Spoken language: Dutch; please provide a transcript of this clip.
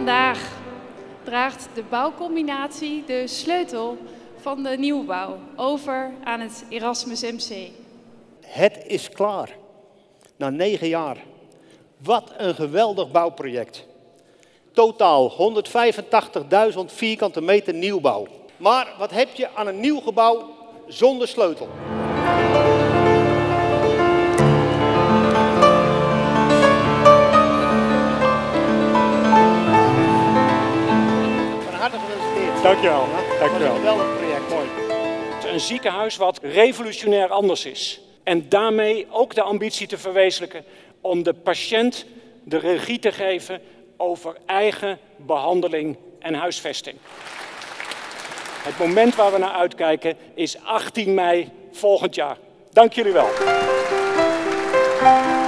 Vandaag draagt de bouwcombinatie de sleutel van de nieuwbouw over aan het Erasmus MC. Het is klaar. Na 9 jaar. Wat een geweldig bouwproject. Totaal 185.000 vierkante meter nieuwbouw. Maar wat heb je aan een nieuw gebouw zonder sleutel? Van harte gefeliciteerd. Dankjewel. Ja, Dankjewel. Een geweldig project. Mooi. Een ziekenhuis wat revolutionair anders is. En daarmee ook de ambitie te verwezenlijken om de patiënt de regie te geven over eigen behandeling en huisvesting. Het moment waar we naar uitkijken is 18 mei volgend jaar. Dank jullie wel.